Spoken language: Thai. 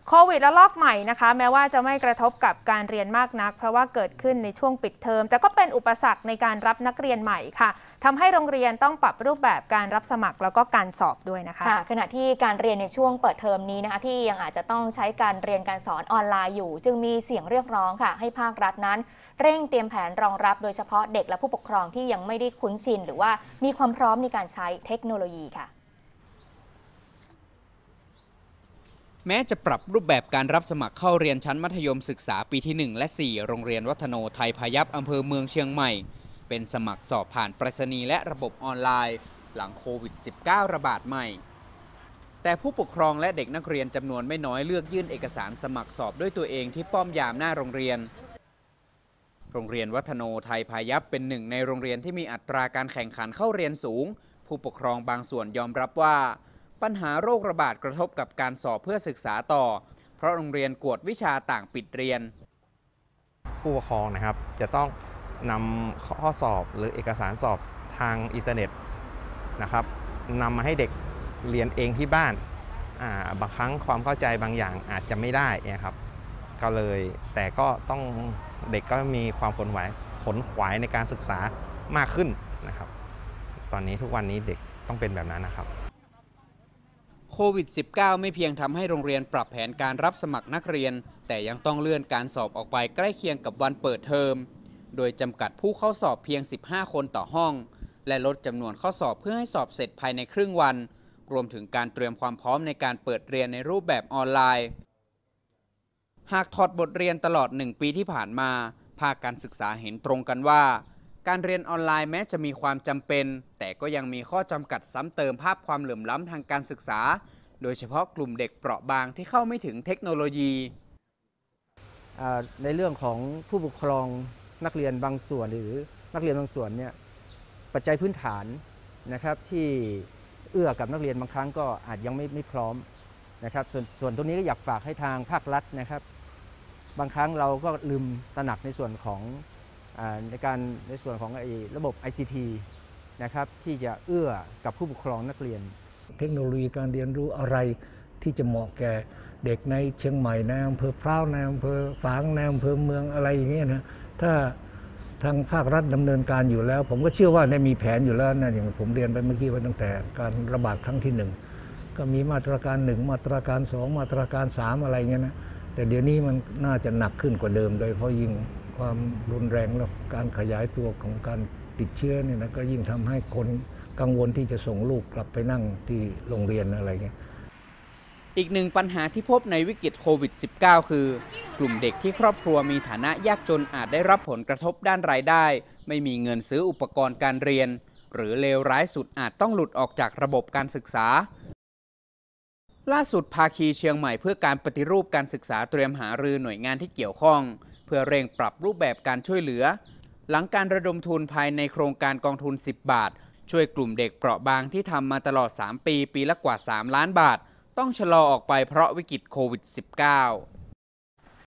โควิดระลอกใหม่นะคะแม้ว่าจะไม่กระทบกับการเรียนมากนักเพราะว่าเกิดขึ้นในช่วงปิดเทอมแต่ก็เป็นอุปสรรคในการรับนักเรียนใหม่ค่ะทำให้โรงเรียนต้องปรับรูปแบบการรับสมัครแล้วก็การสอบด้วยนะคะขณะที่การเรียนในช่วงเปิดเทอมนี้นะคะที่ยังอาจจะต้องใช้การเรียนการสอนออนไลน์อยู่จึงมีเสียงเรียกร้องค่ะให้ภาครัฐนั้นเร่งเตรียมแผนรองรับโดยเฉพาะเด็กและผู้ปกครองที่ยังไม่ได้คุ้นชินหรือว่ามีความพร้อมในการใช้เทคโนโลยีค่ะแม้จะปรับรูปแบบการรับสมัครเข้าเรียนชั้นมัธยมศึกษาปีที่ 1 และ 4 โรงเรียนวัฒโนไทยพายัพอำเภอเมืองเชียงใหม่เป็นสมัครสอบผ่านไปรษณีย์และระบบออนไลน์หลังโควิด -19 ระบาดใหม่แต่ผู้ปกครองและเด็กนักเรียนจำนวนไม่น้อยเลือกยื่นเอกสารสมัครสอบด้วยตัวเองที่ป้อมยามหน้าโรงเรียนวัฒโนไทยพายัพเป็นหนึ่งในโรงเรียนที่มีอัตราการแข่งขันเข้าเรียนสูงผู้ปกครองบางส่วนยอมรับว่าปัญหาโรคระบาดกระทบกับการสอบเพื่อศึกษาต่อเพราะโรงเรียนกวดวิชาต่างปิดเรียนผู้ปกครองนะครับจะต้องนำข้อสอบหรือเอกสารสอบทางอินเทอร์เน็ตนะครับนำมาให้เด็กเรียนเองที่บ้านบางครั้งความเข้าใจบางอย่างอาจจะไม่ได้นะครับก็เลยแต่ก็ต้องเด็กก็มีความขนขวายในการศึกษามากขึ้นนะครับตอนนี้ทุกวันนี้เด็กต้องเป็นแบบนั้นนะครับโควิด -19 ไม่เพียงทำให้โรงเรียนปรับแผนการรับสมัครนักเรียนแต่ยังต้องเลื่อนการสอบออกไปใกล้เคียงกับวันเปิดเทอมโดยจำกัดผู้เข้าสอบเพียง 15 คนต่อห้องและลดจำนวนข้อสอบเพื่อให้สอบเสร็จภายในครึ่งวันรวมถึงการเตรียมความพร้อมในการเปิดเรียนในรูปแบบออนไลน์หากถอดบทเรียนตลอด1 ปีที่ผ่านมาภาคการศึกษาเห็นตรงกันว่าการเรียนออนไลน์แม้จะมีความจำเป็นแต่ก็ยังมีข้อจำกัดซ้ำเติมภาพความเหลื่อมล้ำทางการศึกษาโดยเฉพาะกลุ่มเด็กเปราะบางที่เข้าไม่ถึงเทคโนโลยีในเรื่องของผู้ปกครองนักเรียนบางส่วนหรือนักเรียนบางส่วนเนี่ยปัจจัยพื้นฐานนะครับที่เอื้อกับนักเรียนบางครั้งก็อาจยังไม่พร้อมนะครับส่วนตรงนี้ก็อยากฝากให้ทางภาครัฐนะครับบางครั้งเราก็ลืมตระหนักในส่วนของในส่วนของระบบ ICT นะครับที่จะเอื้อกับผู้ปกครองนักเรียนเทคโนโลยีการเรียนรู้อะไรที่จะเหมาะแก่เด็กในเชียงใหม่ในอำเภอพร้าวในอำเภอฝางในอำเภอเมืองอะไรอย่างเงี้ยนะถ้าทางภาครัฐดำเนินการอยู่แล้วผมก็เชื่อว่าได้มีแผนอยู่แล้วนะอย่างผมเรียนไปเมื่อกี้ว่าตั้งแต่การระบาดครั้งที่1ก็มีมาตรการ1มาตรการ2มาตรการ3อะไรเงี้ยนะแต่เดี๋ยวนี้มันน่าจะหนักขึ้นกว่าเดิมโดยเฉพาะยิ่งความรุนแรงและการขยายตัวของการติดเชื้อเนี่ยนะก็ยิ่งทำให้คนกังวลที่จะส่งลูกกลับไปนั่งที่โรงเรียนอะไรเงี้ยอีกหนึ่งปัญหาที่พบในวิกฤตโควิด -19 คือกลุ่มเด็กที่ครอบครัวมีฐานะยากจนอาจได้รับผลกระทบด้านรายได้ไม่มีเงินซื้ออุปกรณ์การเรียนหรือเลวร้ายสุดอาจต้องหลุดออกจากระบบการศึกษาล่าสุดภาคีเชียงใหม่เพื่อการปฏิรูปการศึกษาเตรียมหารือหน่วยงานที่เกี่ยวข้องเพื่อเร่งปรับรูปแบบการช่วยเหลือหลังการระดมทุนภายในโครงการกองทุน10 บาทช่วยกลุ่มเด็กเปราะบางที่ทำมาตลอด3 ปีปีละกว่า3 ล้านบาทต้องชะลอออกไปเพราะวิกฤตโควิด -19